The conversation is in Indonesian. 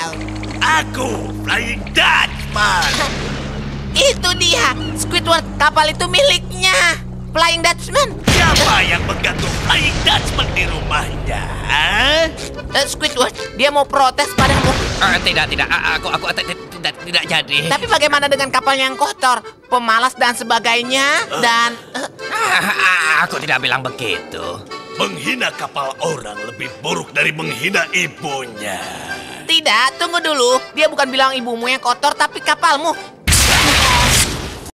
Aku, Flying Dutchman. Itu dia, Squidward, kapal itu miliknya. Flying Dutchman. Siapa yang menggantung Flying Dutchman di rumahnya? Squidward, dia mau protes padamu. Tidak. Aku tidak jadi. Tapi bagaimana dengan kapalnya yang kotor, pemalas dan sebagainya? Dan Aku tidak bilang begitu. Menghina kapal orang lebih buruk dari menghina ibunya. tidak, tunggu dulu. Dia bukan bilang ibumu yang kotor, tapi kapalmu.